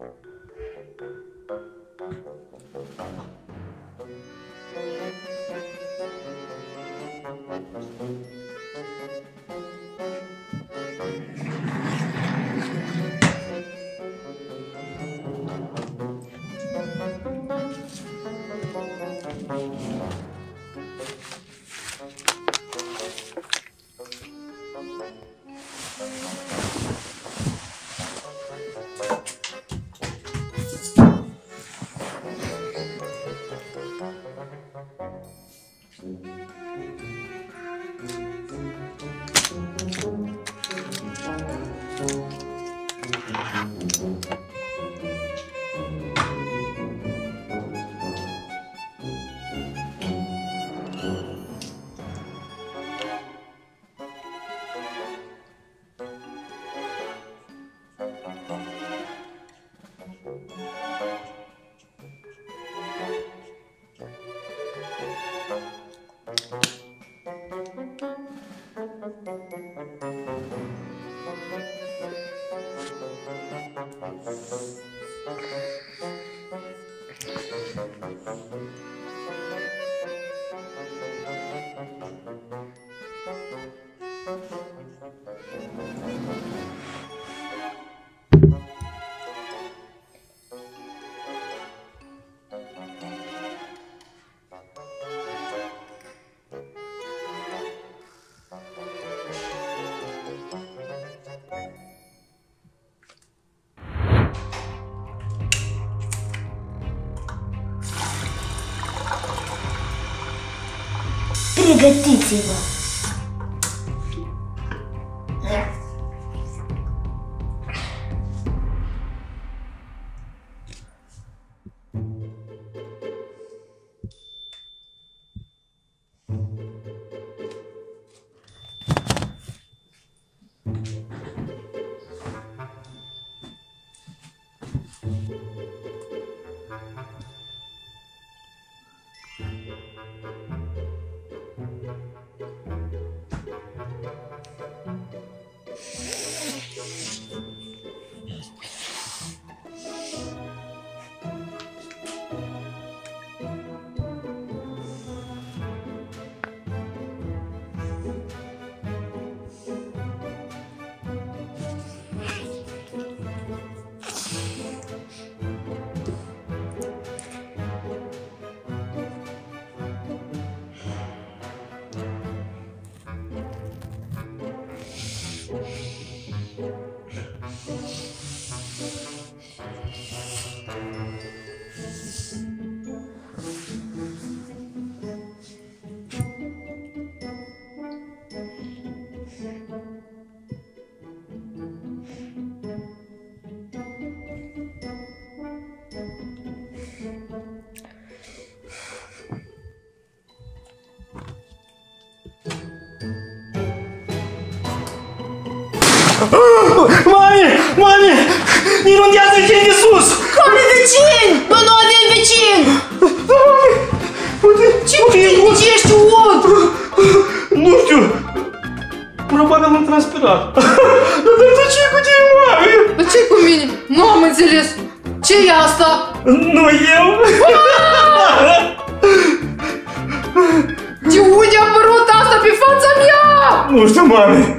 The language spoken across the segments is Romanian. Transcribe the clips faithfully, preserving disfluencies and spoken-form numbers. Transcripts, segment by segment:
Pregătiți-vă! Mami! Mami! Inundează vecini de sus! Care vecini? Noi nu avem vecini! Ce vecini? Ești ud? Nu știu! Probabil am transpirat. Dar ce cu tine, mami? Dar ce cu mine? Nu am înțeles. Ce e asta? Nu eu! De unde a apărut asta pe fața mea? Nu știu, mami!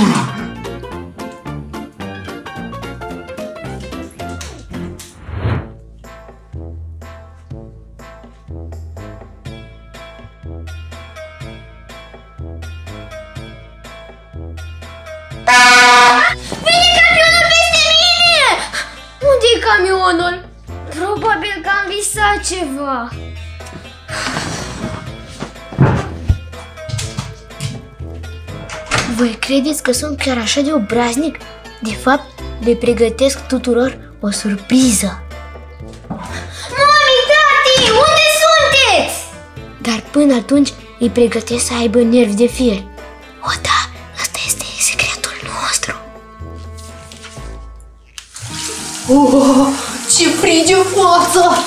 Vine camionul peste mine! Unde-i camionul? Probabil că am visat ceva. Voi credeți că sunt chiar așa de obraznic? De fapt, le pregătesc tuturor o surpriză. Mami, tati, unde sunteți? Dar până atunci îi pregătesc să aibă nervi de fier. O, da, ăsta este secretul nostru. Oh, ce frige fața!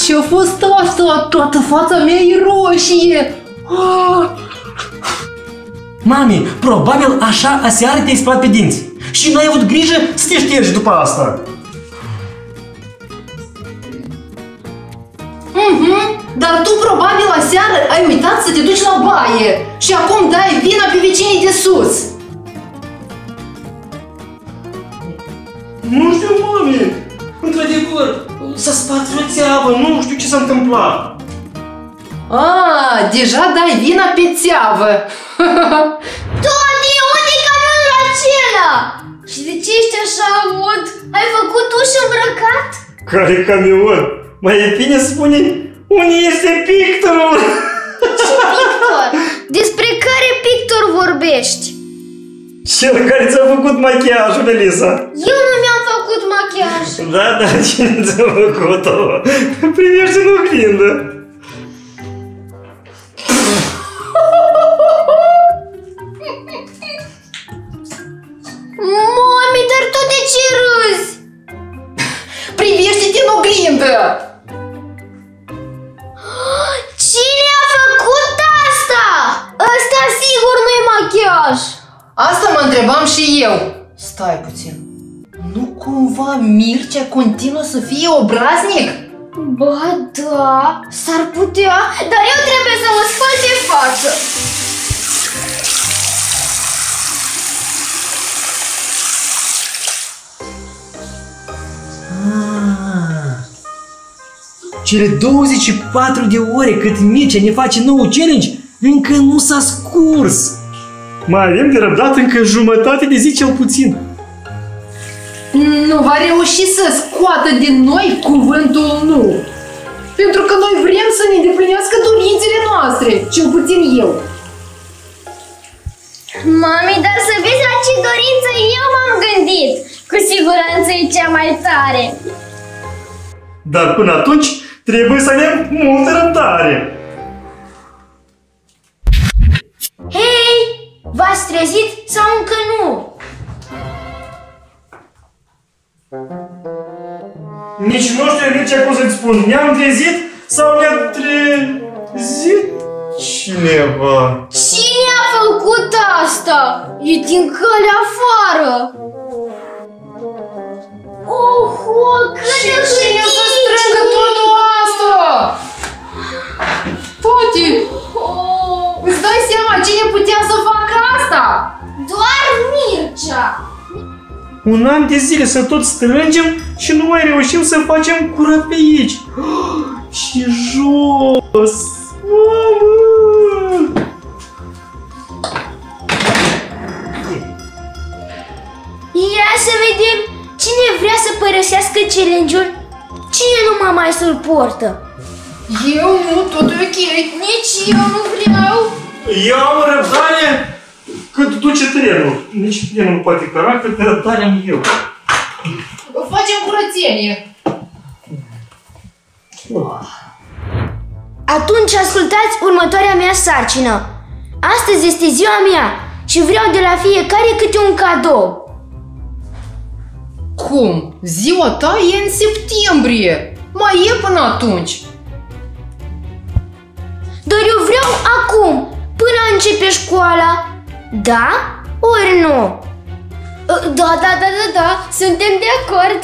Ce-a fost asta? Toată fața mea e roșie! Ah! Mami, probabil așa aseară te-ai spălat pe dinți și n-ai avut grijă să te ștergi după asta. Mhm, dar tu probabil aseară ai uitat să te duci la baie și acum dai vina pe vecinii de sus. Nu știu, mami. Într-adevăr, s-a spart vreo țeavă, nu știu ce s-a întâmplat. Ah, deja dai vina pe țeavă. Tati, unde-i camionul acela? Și de ce ești așa amut? Ai făcut ușă îmbrăcat? Care camion? Mai e bine spune unde este pictorul. Ce pictor? Despre care pictor vorbești? Cel care ți-a făcut machiajul, Melissa. Eu nu mi-am făcut machiaj. Da, da, cine ți-a făcut-o? Privește în oglindă. Mami, dar tu de ce râzi? Privește-te în oglindă! Cine a făcut asta? Ăsta sigur nu-i machiaj. Asta mă întrebam și eu. Stai puțin. Nu cumva Mircea continuă să fie obraznic? Ba da, s-ar putea, dar eu trebuie să mă spăl de față. Ah, cele douăzeci și patru de ore cât Mircea ne face nou challenge încă nu s-a scurs. Mai avem de răbdat încă jumătate de zi cel puțin. Nu va reuși să scoată din noi cuvântul nu. Pentru că noi vrem să ne îndeplinească dorințele noastre, cel puțin eu. Mami, dar să vezi la ce dorință eu m-am gândit. Cu siguranță e cea mai tare. Dar până atunci trebuie să avem multă răbdare. Hei, v-ați trezit sau încă nu? Nici nu știu nici cum să-ți spun. Ne-am trezit sau ne-a trezit cineva? Cine a făcut asta? E din calea afară. Oho, cât de Cine să strângă totul asta? Toti, Oh, îți dai seama cine putea să facă asta? doar Mircea. Un an de zile să tot strângem și nu mai reușim să facem curat pe aici. Și jos! Mamă! Ia să vedem cine vrea să părăsească challenge-ul, cine nu mă mai suportă. Eu nu, totul e ok. Nici eu nu vreau. Eu am răbdare cât duce trenul. Nici trenul nu poate căra, cât răbdare am eu. Facem curățenie. Atunci ascultați următoarea mea sarcină. Astăzi este ziua mea și vreau de la fiecare câte un cadou. Cum? Ziua ta e în septembrie. Mai e până atunci. Dar eu vreau acum, până începe școala. Da? Ori nu? Da, da, da, da, da, suntem de acord.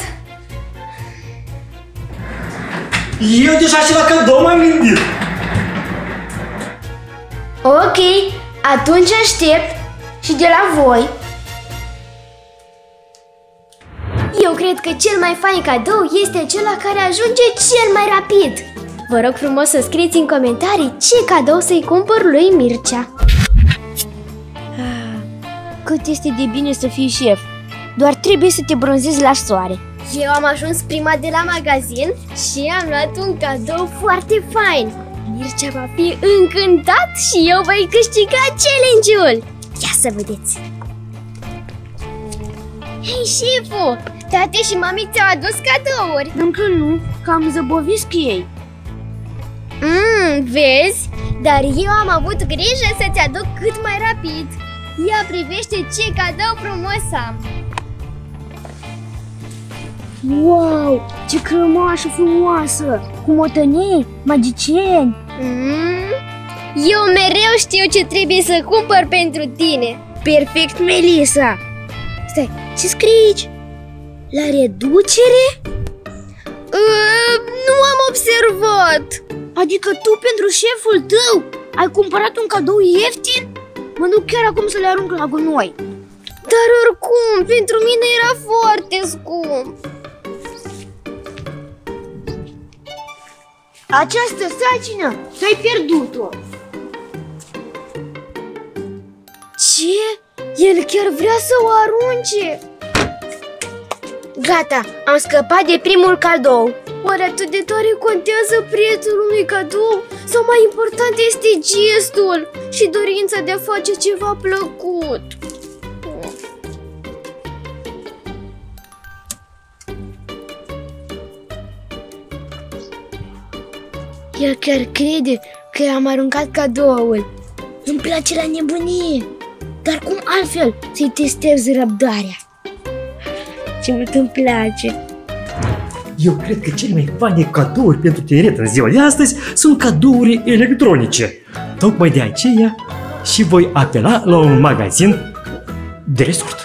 Eu deja și la cadou m-am gândit. Ok, atunci aștept și de la voi. Eu cred că cel mai fain cadou este acela care ajunge cel mai rapid. Vă rog frumos să scrieți în comentarii ce cadou să-i cumpăr lui Mircea. Cât este de bine să fii șef. Doar trebuie să te bronzezi la soare. Eu am ajuns prima de la magazin și am luat un cadou foarte fain. Mircea va fi încântat și eu voi câștiga challenge-ul. Ia să vedeți. Hei, șefu! Tate și mami ți-au adus cadouri. Încă nu, că am zăbovit cu ei. Mmm, vezi? Dar eu am avut grijă să-ți aduc cât mai rapid. Ia privește ce cadou frumos am. Wow, ce crămașă frumoasă! Cu motănii, magicieni. mm. Eu mereu știu ce trebuie să cumpăr pentru tine. Perfect, Melissa. Stai, ce scrie aici? La reducere? Uh, nu am observat. Adică tu pentru șeful tău ai cumpărat un cadou ieftin? Mă duc chiar acum să le arunc la gunoi. Dar oricum, pentru mine era foarte scump. Această sarcină ți-ai pierdut-o. Ce? El chiar vrea să o arunce. Gata, am scăpat de primul cadou. Oare atât de tare contează prețul unui cadou? Sau mai important este gestul și dorința de a face ceva plăcut? El chiar crede că am aruncat cadoul. Îmi place la nebunie. Dar cum altfel să-i testez răbdarea? Ce mult îmi place. Eu cred că cele mai faine cadouri pentru tineret în ziua de astăzi sunt cadourile electronice. Tocmai de aceea și voi apela la un magazin de resort.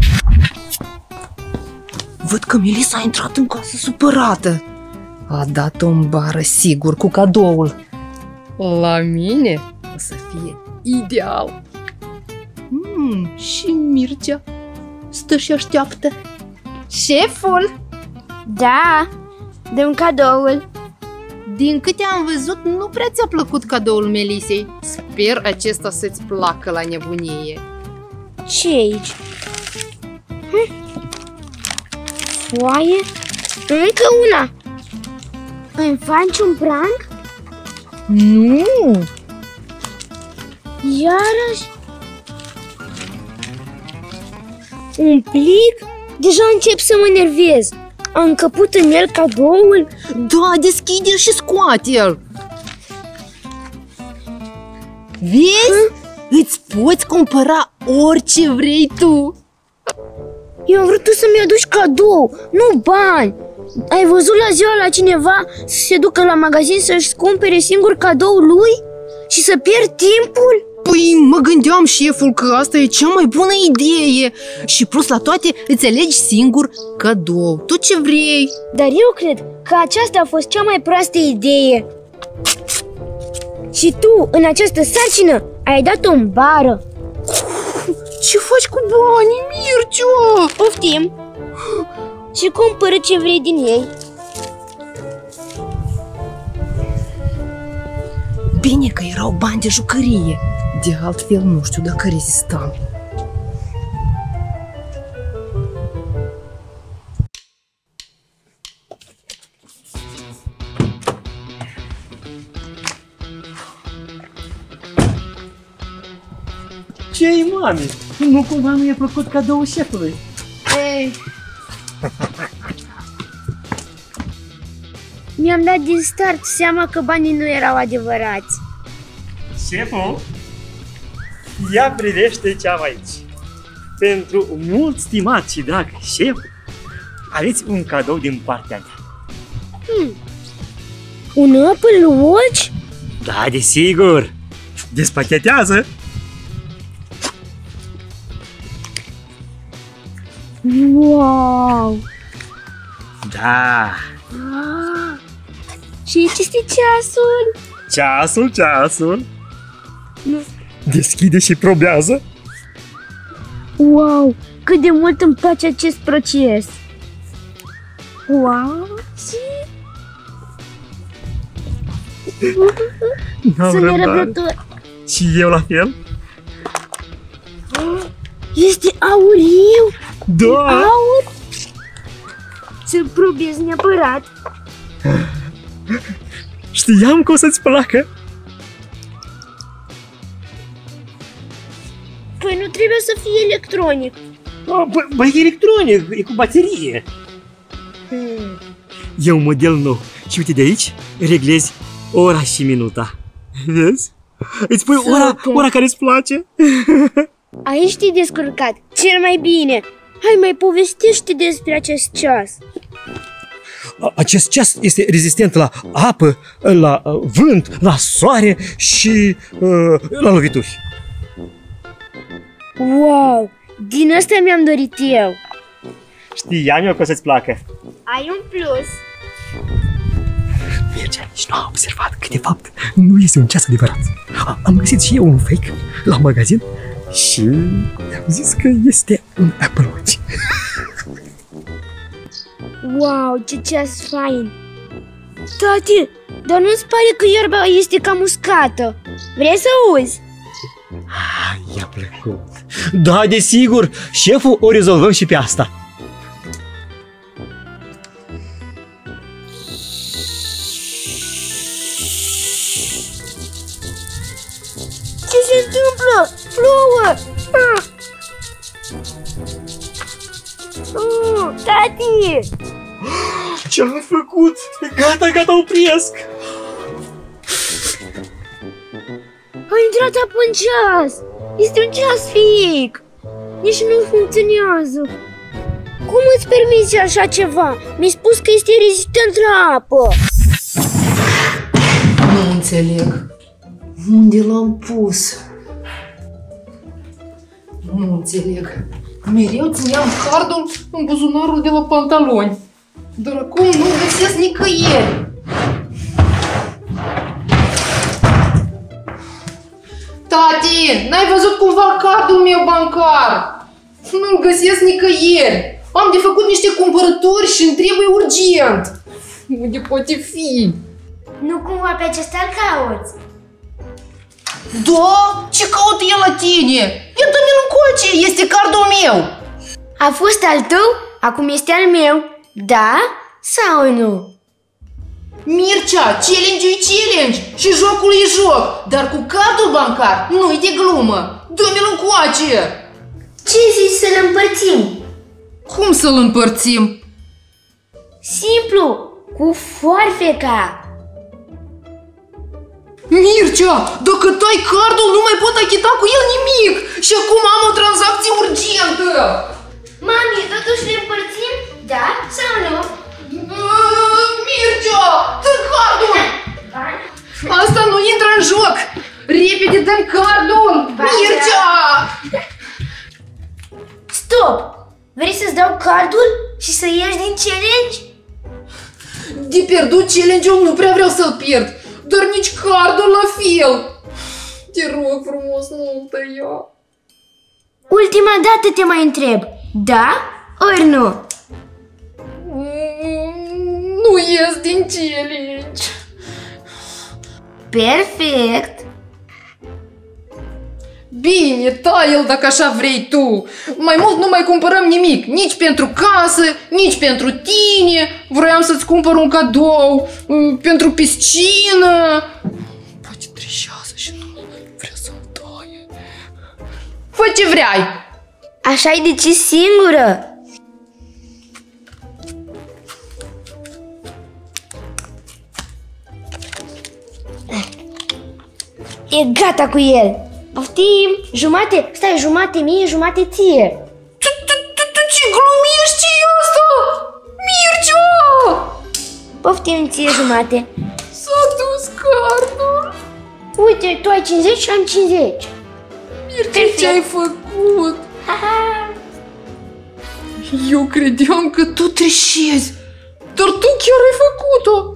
Văd că Melissa a intrat în casă supărată. A dat-o în bară sigur cu cadoul. La mine o să fie ideal. Mm, și Mircea stă și așteaptă. Șeful! Da, dăm cadoul. Din câte am văzut, nu prea ți-a plăcut cadoul Melisei. Sper acesta să-ți placă la nebunie. Ce aici? Hm? Foaie? Încă una. Îmi faci un prank? Nu! Iarăși? Un plic? Deja încep să mă enervez. A încăput în el cadoul? Da, deschide-l și scoate-l. Vezi? Hm? Îți poți cumpăra orice vrei tu. Eu am vrut tu să-mi aduci cadou, nu bani. Ai văzut la ziua la cineva să se ducă la magazin să-și cumpere singur cadoul lui? Și să pierd timpul? Păi mă gândeam, șeful, că asta e cea mai bună idee. Și plus la toate îți alegi singur cadou, tot ce vrei. Dar eu cred că aceasta a fost cea mai proastă idee. Și tu, în această sarcină, ai dat-o în bară. Ce faci cu banii, Mircea? Poftim. Și cumpără ce vrei din ei. Bine că erau bani de jucărie. De altfel nu știu dacă rezistam. Ce-i, mami? Nu cumva nu i-a plăcut cadoul șefului? Ei. Mi-am dat din start seama că banii nu erau adevărați. Șeful, ia privește ce am aici. Pentru mult stimat și drag șef, aveți un cadou din partea mea. Hmm. Un Apple Watch? Da, desigur. Despachetează. Wow! Da. Ah. Și aici este ceasul. Ceasul, ceasul. Nu. Deschide și probează. Wow! Cât de mult îmi place acest proces. Wow! Și... Sunt nerăbdător. Și eu la fel. Este auriu. Da. Aur. Să-l probez neapărat. Știam că o să-ți placă. Păi nu trebuie să fie electronic. Băi, bă, e electronic, e cu baterie. Hmm. E un model nou. Și uite de aici, reglezi ora și minuta. Vezi? Îți pui ora, ora care îți place. Aici te-ai descurcat cel mai bine. Hai, mai povestește despre acest ceas. acest ceas este rezistent la apă, la vânt, la soare și uh, la lovituri. Wow! Din ăsta mi-am dorit eu. Știam eu că o să-ți placă. Ai un plus. Mircea nici nu a observat că de fapt nu este un ceas adevărat. Am găsit și eu un fake la magazin și am zis că este un Apple Watch. Wow, ce ceas fain! Tati, dar nu-ți pare că iarba este cam uscată? Vrei să auzi? Ah, i-a plăcut. Da, desigur, șeful o rezolvăm și pe asta. Ce se întâmplă? Plouă! Ah. Uh, tati! Ce-am făcut? Gata, gata, opresc! A intrat apă în ceas! Este un ceas fic! Nici nu funcționează! Cum îți permiți așa ceva? Mi-ai spus că este rezistent la apă! Nu înțeleg. Unde l-am pus? Nu înțeleg. Mereu țineam cardul în buzunarul de la pantaloni. Dar acum nu găsesc nicăieri. Tati, n-ai văzut cumva cardul meu bancar? Nu-l găsesc nicăieri. Am de făcut niște cumpărături și îmi trebuie urgent. Unde poate fi? Nu cumva pe acesta îl cauți? Da? Ce caută el la tine? Ia dă-mi-l încoace, este cardul meu. A fost al tău? Acum este al meu. Da sau nu? Mircea, challenge-ul e challenge și jocul e joc, dar cu cardul bancar nu-i de glumă. Dă-mi-l încoace. Ce zici să-l împărțim? Cum să-l împărțim? Simplu, cu foarfeca. Mircea, dacă tai cardul, nu mai pot achita cu el nimic și acum am o tranzacție urgentă. Mami, totuși le împărțim? Da sau nu? Mircea, dă cardul! Asta nu intră în joc! Repede dă cardul! Mircea! Stop! Vrei să-ți dau cardul și să ieși din challenge? De pierdut challenge-ul nu prea vreau să-l pierd, dar nici cardul la fel. Te rog frumos, nu-l tăia. Ultima dată te mai întreb, da ori nu? Nu ies din challenge. Perfect! Bine, tai-l dacă așa vrei tu. Mai mult nu mai cumpărăm nimic, nici pentru casă, nici pentru tine. Vroiam să-ți cumpăr un cadou pentru piscină. Poate trișează și nu vrea să-l taie. Fă ce vrei. Așa ai decis singură? E gata cu el! Poftim! Jumate, stai, jumate mie, jumate ție! Tu ce glumești, ce-i asta? Mircea! Poftim ție jumate! S-a dus cardul! Uite, tu ai cincizeci și am cincizeci! Mircea, ce-ai făcut? Eu credeam că tu trișezi, dar tu chiar ai făcut-o!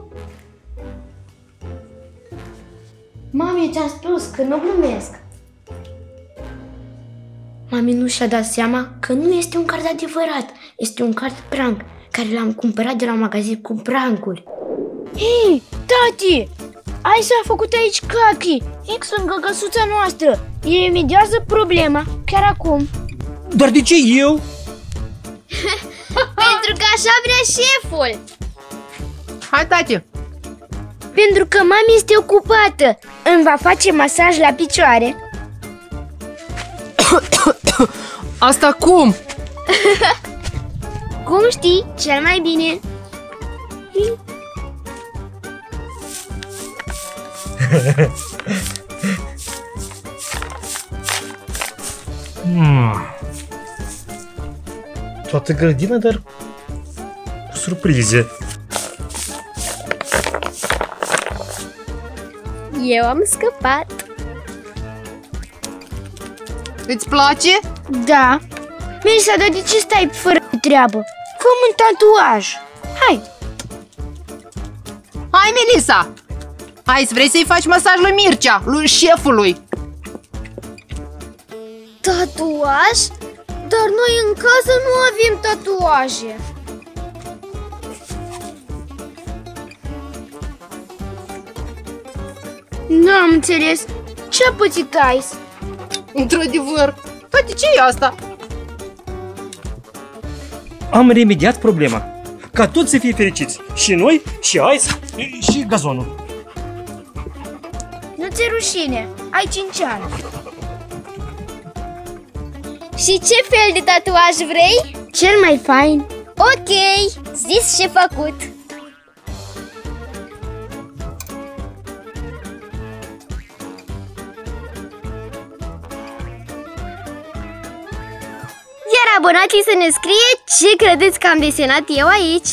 Mami, ți-am spus că nu glumesc. Mami nu și-a dat seama că nu este un card adevărat. Este un card prank, care l-am cumpărat de la un magazin cu prankuri. Hei, tati! Ai s-a făcut aici cachi, fix lângă căsuța noastră. Remediază problema, chiar acum. Dar de ce eu? Pentru că așa vrea șeful. Hai, tati! Pentru că mami este ocupată. Îmi va face masaj la picioare. Asta cum? Cum știi, cel mai bine. Hmm. Toată grădina, dar cu surprize. Eu am scăpat. Îți place? Da. Melissa, dar de ce stai fără treabă? Fă-mi un tatuaj. Hai. Hai, Melissa! Hai, vrei să-i faci masaj lui Mircea, lui șefului? Tatuaj? Dar noi în casă nu avem tatuaje. Nu am înțeles. Ce-a pățit Ice? Într-adevăr, toate ce e asta? Am remediat problema. Ca toți să fie fericiți. Și noi, și Ice, și gazonul. Nu ți-e rușine. Ai cinci ani. Și ce fel de tatuaj vrei? Cel mai fain. Ok, zis și făcut. Iar abonații să ne scrie ce credeți că am desenat eu aici.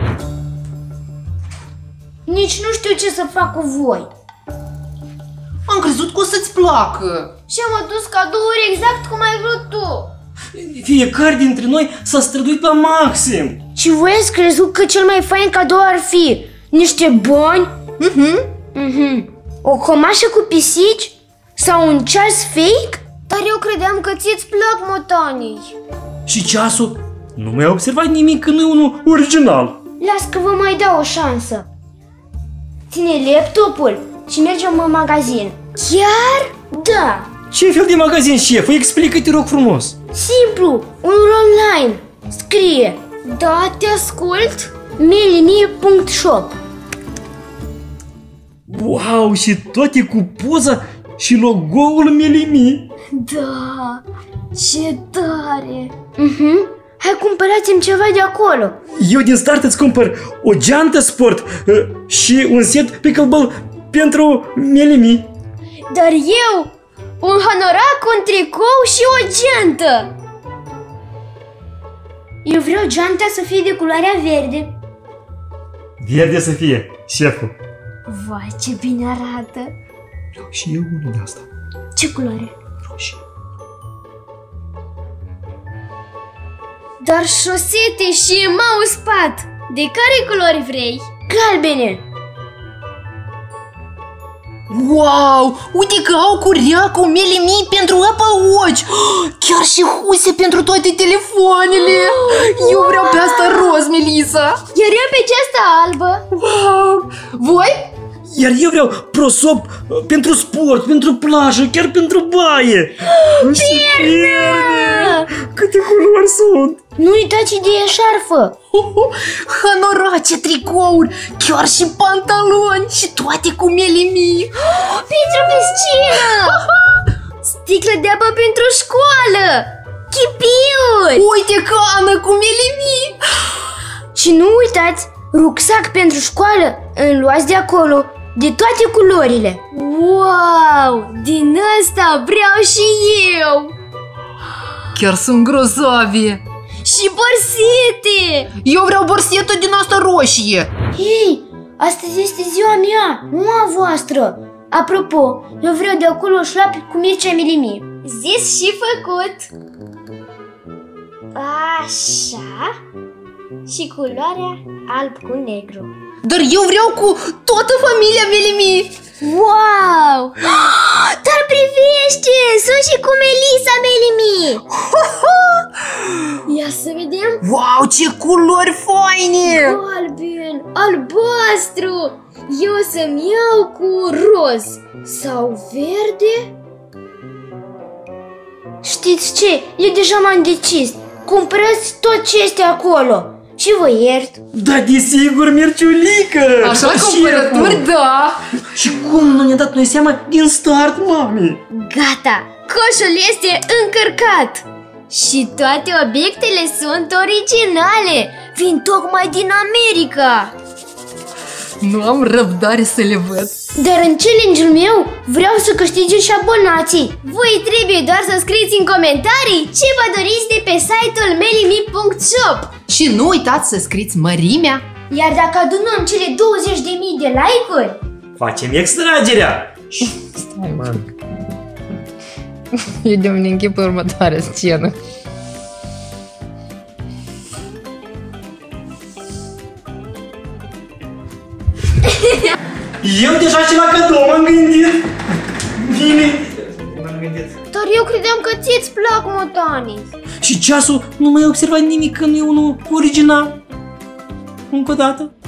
Nici nu știu ce să fac cu voi. Am crezut că o să-ți placă. Și am adus cadouri exact cum ai vrut tu. Fiecare dintre noi s-a străduit la maxim. Și voi ați crezut că cel mai fain cadou ar fi niște bani? Mhm. Mhm. O cămașă cu pisici? Sau un ceas fake? Dar eu credeam că ție-ți plac motanii. Și ceasul? Nu mai ai observat nimic că nu e unul original. Las că vă mai dau o șansă. Ține laptopul și mergem în magazin. Chiar? Da. Ce fel de magazin, șef? Explică-te, rog frumos. Simplu, unul online. Scrie. Da, te ascult. melimie punct shop. Wow, și toate cu poza și logo-ul Melimi. Da, ce tare. Mhm. Hai, cumpărați-mi ceva de acolo. Eu din start îți cumpăr o geantă sport uh, și un set pickleball pentru Melimi. Dar eu, un hanorac, un tricou și o geantă. Eu vreau geanta să fie de culoarea verde. Verde să fie, șeful. Vai, ce bine arată. Vreau și eu unul de asta. Ce culoare? Roșie. Dar șosete și mousepad. De care culori vrei? Galbene. Wow! Uite că au curea cu Melimi pentru Apple Watch! Chiar și huse pentru toate telefoanele! Eu vreau pe asta roz, Melissa! Iar eu pe aceasta albă. Wow! Voi? Iar eu vreau prosop uh, pentru sport, pentru plajă, chiar pentru baie. Pierne! Câte culori sunt! Nu uitați de eșarfă. Hanorace, tricouri, chiar și pantaloni și toate cu Melimi! Pentru piscină. Sticlă de apă pentru școală. Chipiuri. Uite cană cu Melimi! Și nu uitați, rucsac pentru școală, înluați de acolo, de toate culorile. Wow, din ăsta vreau și eu. Chiar sunt grozave! Și borsete. Eu vreau borsetă din asta roșie! Hei, astăzi este ziua mea, nu a voastră. Apropo, eu vreau de acolo șlapi cu Mircea Melimi. Zis și făcut. Așa. Și culoarea alb cu negru. Dar eu vreau cu toată familia Melimi! Wow! Dar privește! Sunt și cu Melissa Melimi! Ia să vedem. Wow, ce culori faine! Galben, albastru! Eu o să-mi iau cu roz. Sau verde? Știți ce? Eu deja m-am decis. Cumpărați tot ce este acolo. Și vă iert. Da, desigur, Mirciulică! Așa, Da, cumpărături, șeful. da! Și cum nu ne-a dat noi seama din start, mami? Gata! Coșul este încărcat! Și toate obiectele sunt originale! Vin tocmai din America! Nu am răbdare să le văd. Dar în challenge-ul meu vreau să câștige și abonații. Voi trebuie doar să scrieți în comentarii ce vă doriți de pe site-ul melimi punct shop. Și nu uitați să scrieți mărimea. Iar dacă adunăm cele douăzeci de mii de like-uri, Facem extragerea! Stai un pic. Eu de-mi închipă următoarea scenă. Eu deja și la cadou m-am gândit. Bine. M-am gândit. Dar eu credeam că ție-ți plac motanii. Și ceasul nu mai observat nimic că nu e unul original. Încă o dată.